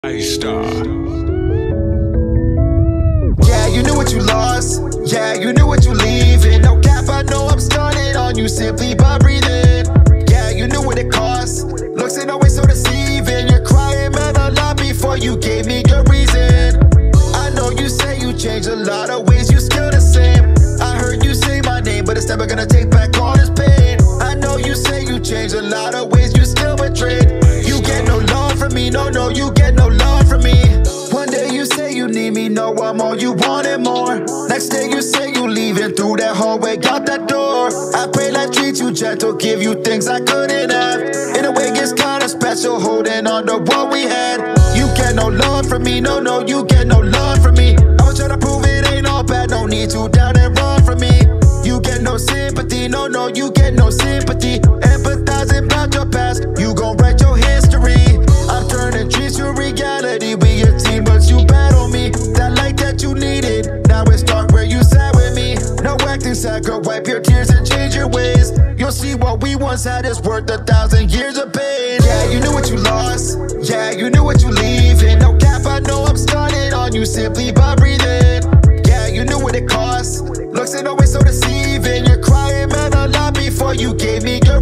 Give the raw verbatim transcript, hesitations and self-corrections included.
Star. Yeah, you knew what you lost. Yeah, you knew what you leaving. No cap, I know I'm stunning on you simply by breathing. Yeah, you knew what it cost. Looks ain't always so deceiving. You're crying, man, a lot before you gave me your reason. I know you say you changed a lot of ways, you still the same. I heard you say my name, but it's never gonna take back all this pain. I know you say you changed a lot of ways, you still betrayed. You get no love from me, no, no, you get no love from me. One day you say you need me, no, I'm all you want and more. Next day you say you leaving through that hallway, out that door. I pray I treat you gentle, give you things I couldn't have. In a way it's kinda special, holding on to what we had. You get no love from me, no, no, you get no love from me. I was trying to prove it ain't all bad, no need to doubt and run from me. You get no sympathy, no, no, you get no sympathy. Empathizing about your past, you gon' write your history. I'm turning dreams to reality, we a team but you battle me. That light that you needed, now it's dark where you sat with me. No acting sad, girl, wipe your tears and change your ways. You'll see what we once had is worth a thousand years of pain. Yeah, you knew what you lost, yeah, you knew what you leaving. No cap, I know I'm stunning on you simply by breathing. Yeah, you knew what it cost. Looks ain't always so deceiving. You're crying, man, a lot before you gave me your